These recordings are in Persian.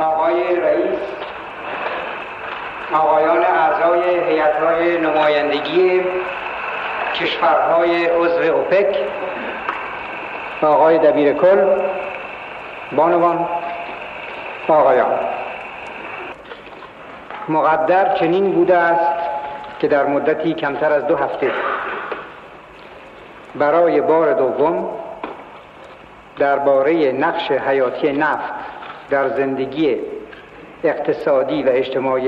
آقای رئیس، آقایان اعضای هیئت‌های نمایندگی کشورهای عضو اوپک، آقای دبیر کل، بانوان، آقایان، مقدر چنین بوده است که در مدتی کمتر از 2 هفته برای بار دوم درباره نقش حیاتی نفت در زندگی اقتصادی و اجتماعی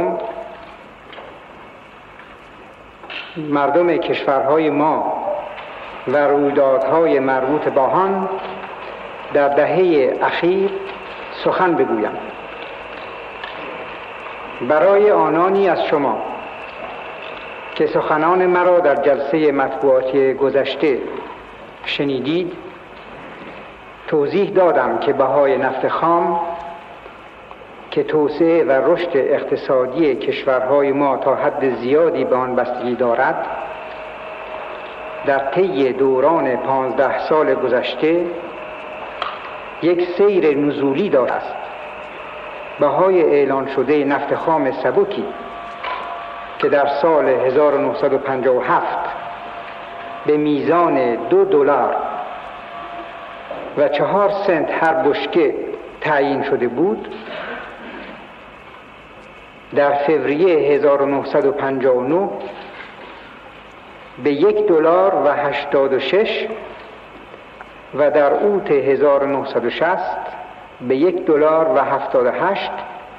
مردم کشورهای ما و رویدادهای مربوط با آن در دهه اخیر سخن بگویم. برای آنانی از شما که سخنان مرا در جلسه مطبوعاتی گذشته شنیدید، توضیح دادم که بهای نفت خام که توسعه و رشد اقتصادی کشورهای ما تا حد زیادی به آن بستگی دارد، در طی دوران 15 سال گذشته یک سیر نزولی داشته است. بهای اعلان شده نفت خام سبکی که در سال 1957 به میزان $2 و 4 سنت هر بشکه تعیین شده بود، در فوریه 1959 به $1.86 و در اوت 1960 به $1.78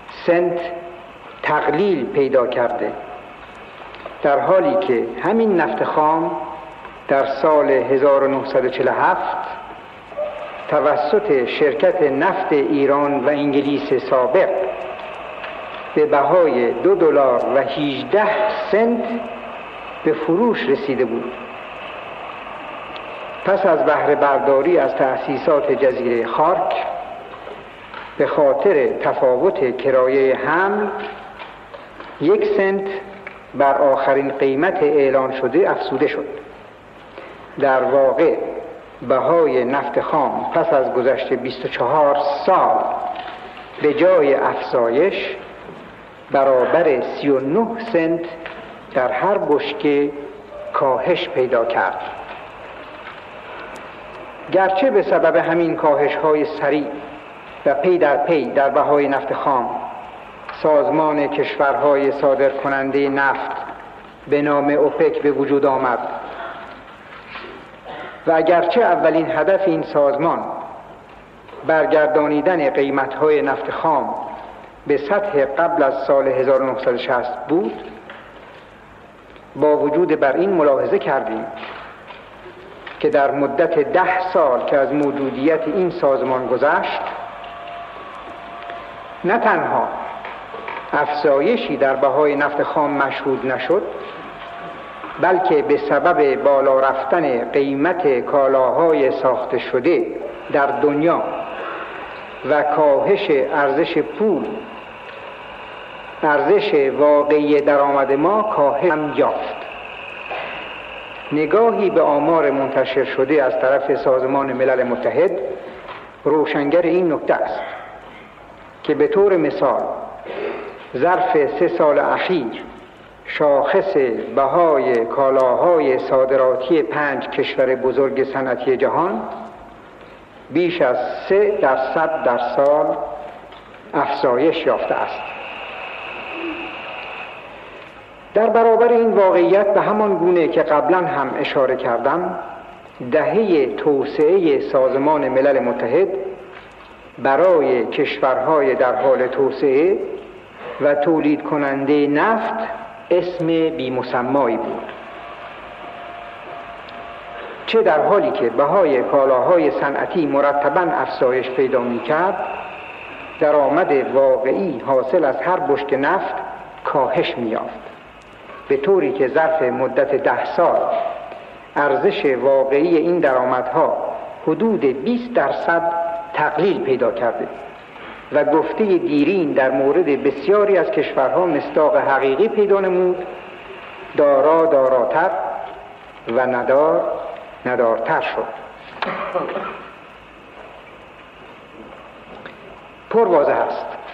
تقلیل پیدا کرده، در حالی که همین نفت خام در سال 1947 توسط شرکت نفت ایران و انگلیس سابق به بهای $2.18 به فروش رسیده بود. پس از بهره برداری از تأسیسات جزیره خارک به خاطر تفاوت کرایه حمل 1 سنت بر آخرین قیمت اعلان شده افزوده شد. در واقع بهای نفت خام پس از گذشت 24 سال به جای افزایش برابر 39 سنت در هر بشکه کاهش پیدا کرد. گرچه به سبب همین کاهش‌های سریع و پی در پی در بهای نفت خام سازمان کشورهای صادرکننده نفت به نام اوپک به وجود آمد و اگرچه اولین هدف این سازمان برگردانیدن قیمت‌های نفت خام به سطح قبل از سال 1960 بود، با وجود بر این ملاحظه کردیم که در مدت 10 سال که از موجودیت این سازمان گذشت، نه تنها افزایشی در بهای نفت خام مشهود نشد، بلکه به سبب بالا رفتن قیمت کالاهای ساخته شده در دنیا و کاهش ارزش پول، ارزش واقعی درآمد ما کاهش هم یافت. نگاهی به آمار منتشر شده از طرف سازمان ملل متحد روشنگر این نکته است که به طور مثال ظرف 3 سال اخیر شاخص بهای کالاهای صادراتی 5 کشور بزرگ صنعتی جهان بیش از 3% در سال افزایش یافته است. در برابر این واقعیت به همان گونه که قبلا هم اشاره کردم، دهه توسعه سازمان ملل متحد برای کشورهای در حال توسعه و تولید کننده نفت اسم بی‌مسمایی بود. چه در حالی که بهای کالاهای صنعتی مرتباً افزایش پیدا می‌کرد، درآمد واقعی حاصل از هر بشکه نفت کاهش می‌یافت، به طوری که ظرف مدت 10 سال ارزش واقعی این درآمدها حدود 20% تقلیل پیدا کرده و گفته دیرین در مورد بسیاری از کشورها مصداق حقیقی پیدا نمود: دارا داراتر و ندار ندارتر شد. پر واضح است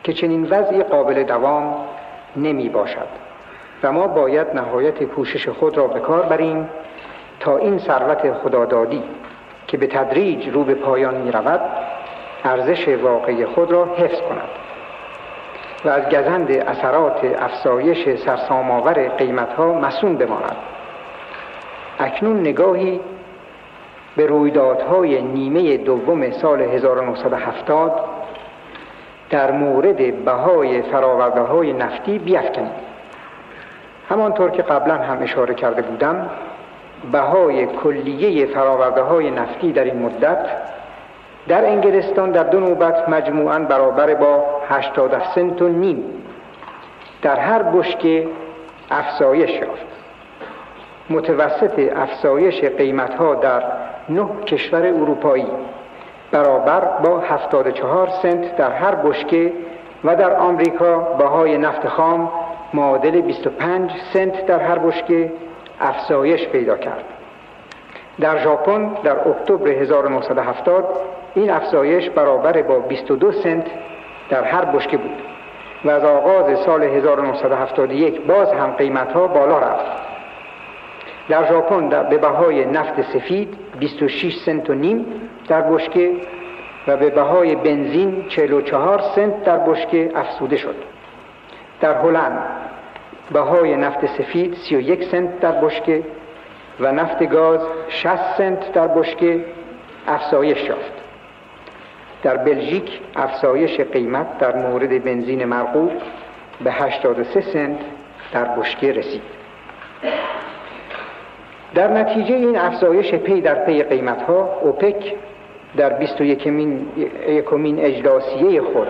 که چنین وضعی قابل دوام نمی باشد و ما باید نهایت کوشش خود را به کار بریم تا این ثروت خدادادی که به تدریج رو به پایان می رود ارزش واقعی خود را حفظ کند و از گزند اثرات افزایش سرسام‌آور قیمت‌ها مصون بماند. اکنون نگاهی به رویدادهای نیمه دوم سال 1970 در مورد بهای فرآورده‌های نفتی بیفکنیم. همانطور که قبلا هم اشاره کرده بودم، بهای کلیه فرآورده‌های نفتی در این مدت در انگلستان در 2 نوبت مجموعاً برابر با 80 سنت و نیم در هر بشکه افزایش یافت. متوسط افزایش قیمت‌ها در 9 کشور اروپایی برابر با 74 سنت در هر بشکه و در آمریکا بهای نفت خام معادل 25 سنت در هر بشکه افزایش پیدا کرد. در ژاپن در اکتبر 1970 این افزایش برابر با 22 سنت در هر بشکه بود و از آغاز سال 1971 باز هم قیمت‌ها بالا رفت. در ژاپن به بهای نفت سفید 26 سنت و نیم در بشکه و به بهای بنزین 44 سنت در بشکه افزوده شد. در هلند بهای نفت سفید 31 سنت در بشکه و نفت گاز 60 سنت در بشکه افزایش یافت. در بلژیک افزایش قیمت در مورد بنزین مرغوب به 83 سنت در بشکه رسید. در نتیجه این افزایش پی در پی قیمت‌ها، اوپک در 21مین اجلاسیه خود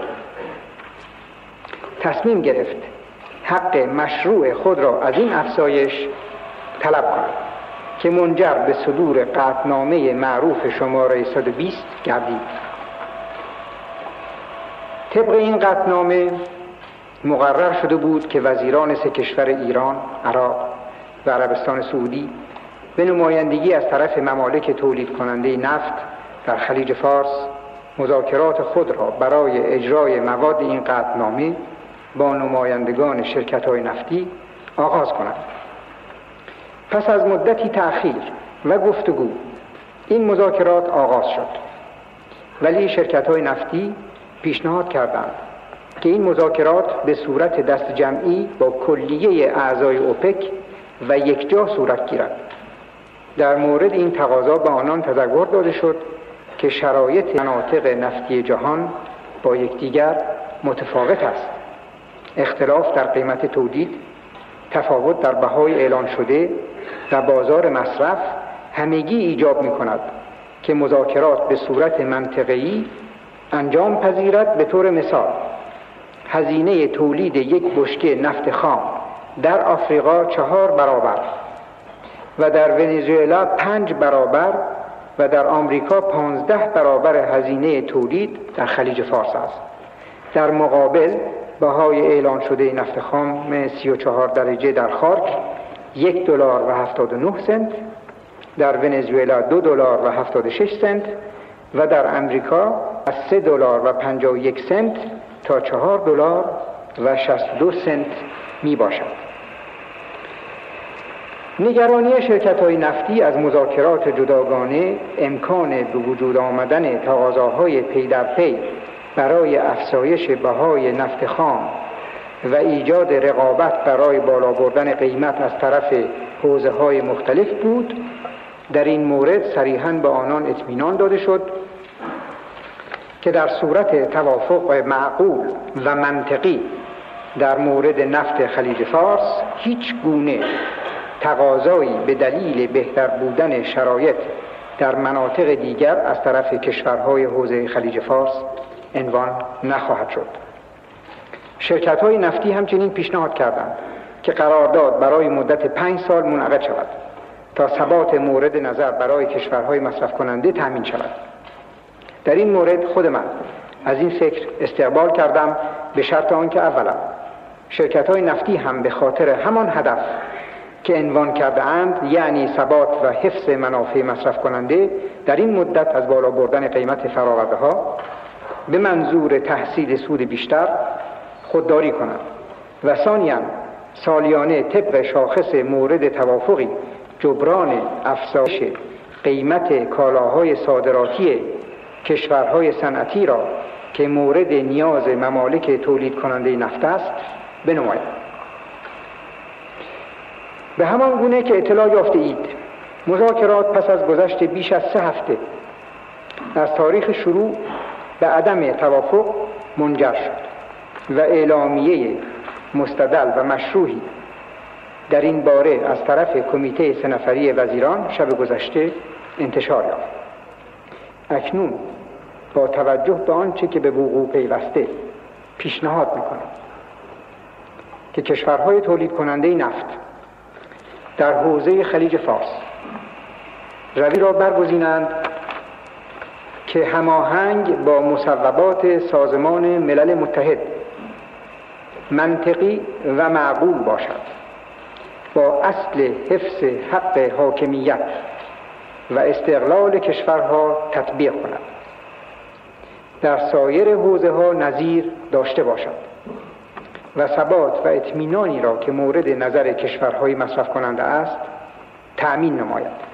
تصمیم گرفت حق مشروع خود را از این افزایش طلب کند که منجر به صدور قطعنامه معروف شماره 120 گردید. طبق این قطعنامه مقرر شده بود که وزیران 3 کشور ایران، عراق و عربستان سعودی به نمایندگی از طرف ممالک تولید کننده نفت در خلیج فارس مذاکرات خود را برای اجرای مواد این قطعنامه با نمایندگان شرکت‌های نفتی آغاز کنند. پس از مدتی تأخیر و گفتگو این مذاکرات آغاز شد، ولی شرکت‌های نفتی پیشنهاد کردند که این مذاکرات به صورت دست جمعی با کلیه اعضای اوپک و یکجا صورت گیرد. در مورد این تقاضا به آنان تذکر داده شد که شرایط مناطق نفتی جهان با یکدیگر متفاوت است. اختلاف در قیمت تولید، تفاوت در بهای اعلان شده و بازار مصرف همگی ایجاب می کند که مذاکرات به صورت منطقه‌ای انجام پذیرد. به طور مثال هزینه تولید یک بشکه نفت خام در آفریقا 4 برابر و در ونزوئلا 5 برابر و در آمریکا 15 برابر هزینه تولید در خلیج فارس است. در مقابل بهای اعلان شده نفت خام 34 درجه در خارک $1.79 در ونزوئلا $2.76 و در امریکا از $3.51 تا $4.62 می باشد. نگرانی شرکت‌های نفتی از مذاکرات جداگانه امکان به وجود آمدن تقاضاهای پی در پی برای افزایش بهای نفت خام و ایجاد رقابت برای بالا بردن قیمت از طرف حوزه‌های مختلف بود. در این مورد صریحاً به آنان اطمینان داده شد که در صورت توافق معقول و منطقی در مورد نفت خلیج فارس هیچ گونه تقاضایی به دلیل بهتر بودن شرایط در مناطق دیگر از طرف کشورهای حوزه خلیج فارس عنوان نخواهد شد. شرکت‌های نفتی همچنین پیشنهاد کردند که قرارداد برای مدت 5 سال منعقد شود تا ثبات مورد نظر برای کشورهای مصرف کننده تامین شود. در این مورد خود من از این فکر استقبال کردم، به شرط آنکه اولا شرکت‌های نفتی هم به خاطر همان هدف که عنوان کرده اند، یعنی ثبات و حفظ منافع مصرف کننده در این مدت از بالا بردن قیمت فرآورده‌ها به منظور تحصیل سود بیشتر خودداری کنند و ثانیاً سالیانه طبق شاخص مورد توافقی جبران افزایش قیمت کالاهای صادراتی کشورهای صنعتی را که مورد نیاز ممالک تولید کننده نفت است بنماید. به همان گونه که اطلاع یافته اید، مذاکرات پس از گذشت بیش از 3 هفته از تاریخ شروع به عدم توافق منجر شد و اعلامیه مستدل و مشروحی در این باره از طرف کمیته 3 نفری وزیران شب گذشته انتشار یافت. اکنون با توجه به آنچه که به وقوع پیوسته پیشنهاد می‌کنم که کشورهای تولید کننده نفت در حوزه خلیج فارس روی را برگزینند که هماهنگ با مصوبات سازمان ملل متحد منطقی و معقول باشد، با اصل حفظ حق حاکمیت و استقلال کشورها تطبیق کند، در سایر حوزه‌ها نظیر داشته باشد و ثبات و اطمینانی را که مورد نظر کشورهای مصرف کننده است تأمین نماید.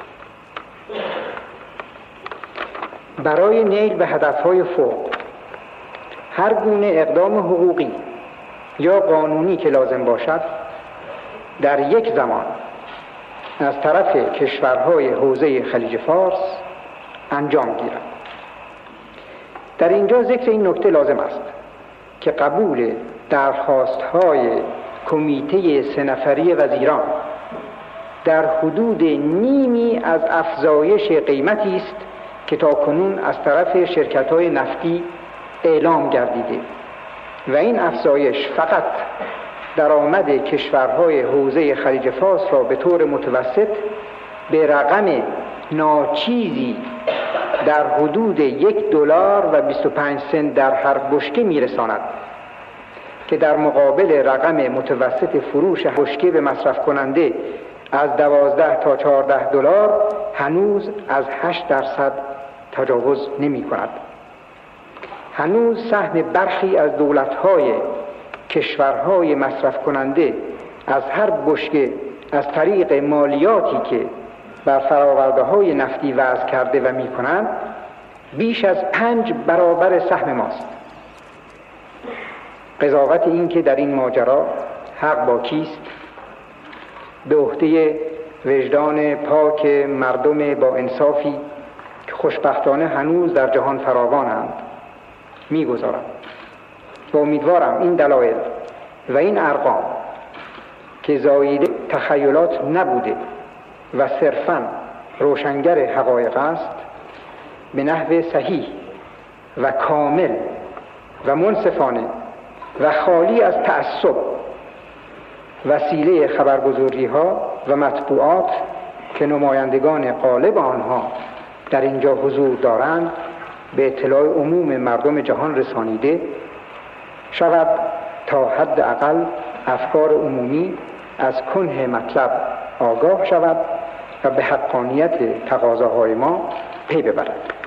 برای نیل به هدفهای فوق هر گونه اقدام حقوقی یا قانونی که لازم باشد در یک زمان از طرف کشورهای حوزه خلیج فارس انجام گیرد. در اینجا ذکر این نکته لازم است که قبول درخواست‌های کمیته 3 نفری وزیران در حدود نیمی از افزایش قیمتی است که تاکنون از طرف شرکت‌های نفتی اعلام گردیده و این افزایش فقط درآمد کشورهای حوزه خلیج فارس را به طور متوسط به رقم ناچیزی در حدود $1.25 در هر بشکه میرساند که در مقابل رقم متوسط فروش بشکه به مصرف کننده از 12 تا $14 هنوز از 8% تجاوز نمی کند. هنوز سهم برخی از دولت‌های کشورهای مصرف کننده از هر بشکه از طریق مالیاتی که بر فرآورده‌های نفتی وضع کرده و می‌کنند بیش از 5 برابر سهم ماست. قضاوت این که در این ماجرا حق با کیست به عهده وجدان پاک مردم با انصافی که خوشبختانه هنوز در جهان فراوانند می‌گذارم و امیدوارم این دلایل و این ارقام که زاییده تخیلات نبوده و صرفاً روشنگر حقایق است به نحو صحیح و کامل و منصفانه و خالی از تعصب وسیله خبرگزاری‌ها و مطبوعات که نمایندگان غالب آنها در اینجا حضور دارند به اطلاع عموم مردم جهان رسانیده شود تا حد اقل افکار عمومی از کنه مطلب آگاه شود و به حقانیت تقاضاهای ما پی ببرد.